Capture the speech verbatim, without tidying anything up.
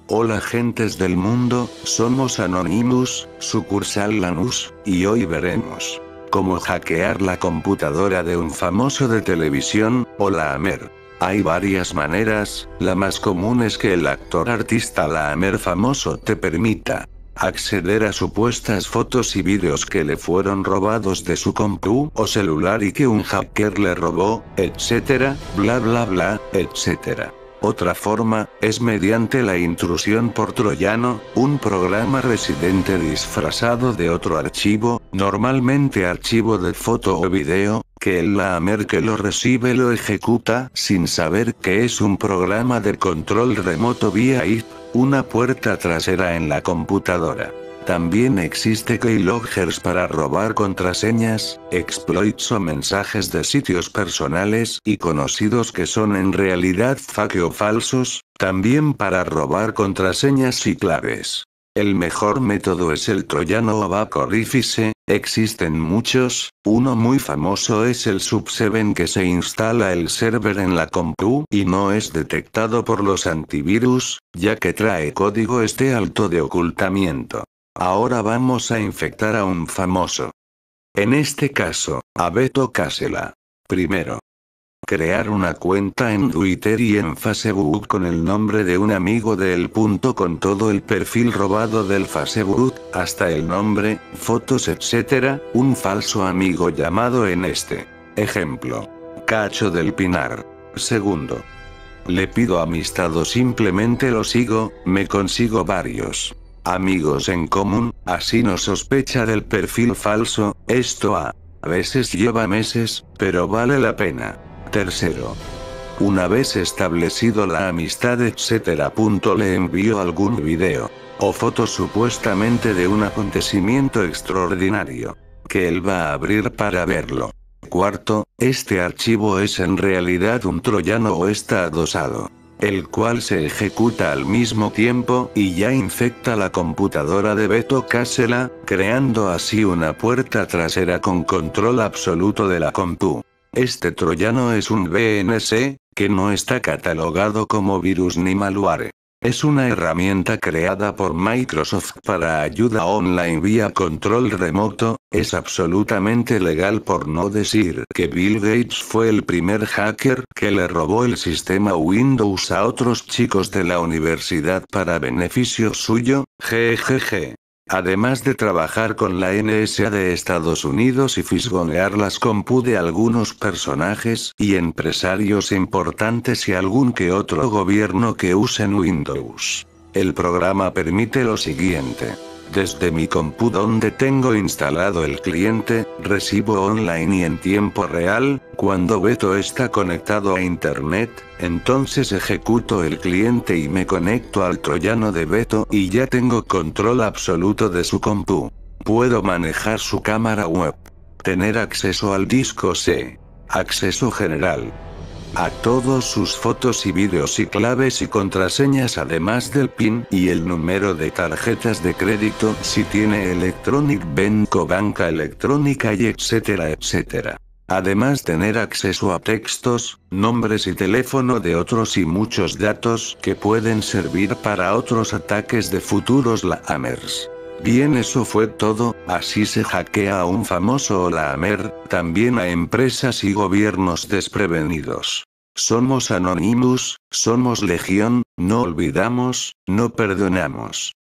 Hola gentes del mundo, somos Anonymous, sucursal Lanús, y hoy veremos cómo hackear la computadora de un famoso de televisión, o la Amer. Hay varias maneras, la más común es que el actor artista la Amer famoso te permita acceder a supuestas fotos y vídeos que le fueron robados de su compu o celular y que un hacker le robó, etcétera, bla bla bla, etcétera. Otra forma, es mediante la intrusión por troyano, un programa residente disfrazado de otro archivo, normalmente archivo de foto o video, que el lamer que lo recibe lo ejecuta sin saber que es un programa de control remoto vía I P, una puerta trasera en la computadora. También existe keyloggers para robar contraseñas, exploits o mensajes de sitios personales y conocidos que son en realidad fake o falsos, también para robar contraseñas y claves. El mejor método es el troyano o backorifice, existen muchos, uno muy famoso es el sub siete que se instala el server en la compu y no es detectado por los antivirus, ya que trae código este alto de ocultamiento. Ahora vamos a infectar a un famoso. En este caso, a Beto Casella. Primero, crear una cuenta en Twitter y en Facebook con el nombre de un amigo de él. Con todo el perfil robado del Facebook, hasta el nombre, fotos etcétera, un falso amigo llamado en este ejemplo Cacho del Pinar. Segundo, le pido amistad o simplemente lo sigo, me consigo varios amigos en común, así no sospecha del perfil falso. Esto a veces lleva meses, pero vale la pena. Tercero, una vez establecido la amistad etcétera. Le envío algún video o foto supuestamente de un acontecimiento extraordinario que él va a abrir para verlo. Cuarto, este archivo es en realidad un troyano o está adosado, el cual se ejecuta al mismo tiempo y ya infecta la computadora de Beto Casella, creando así una puerta trasera con control absoluto de la compu. Este troyano es un V N C, que no está catalogado como virus ni malware. Es una herramienta creada por Microsoft para ayuda online vía control remoto, es absolutamente legal por no decir que Bill Gates fue el primer hacker que le robó el sistema Windows a otros chicos de la universidad para beneficio suyo, jejeje. Además de trabajar con la N S A de Estados Unidos y fisgonear las compu de algunos personajes y empresarios importantes y algún que otro gobierno que usen Windows. El programa permite lo siguiente. Desde mi compu donde tengo instalado el cliente, recibo online y en tiempo real, cuando Beto está conectado a internet, entonces ejecuto el cliente y me conecto al troyano de Beto y ya tengo control absoluto de su compu. Puedo manejar su cámara web, tener acceso al disco C, acceso general a todos sus fotos y vídeos y claves y contraseñas, además del PIN y el número de tarjetas de crédito si tiene Electronic Bank o banca electrónica y etcétera etcétera. Además tener acceso a textos, nombres y teléfono de otros y muchos datos que pueden servir para otros ataques de futuros lammers. Bien, eso fue todo, así se hackea a un famoso o lamer, también a empresas y gobiernos desprevenidos. Somos Anonymous, somos Legión, no olvidamos, no perdonamos.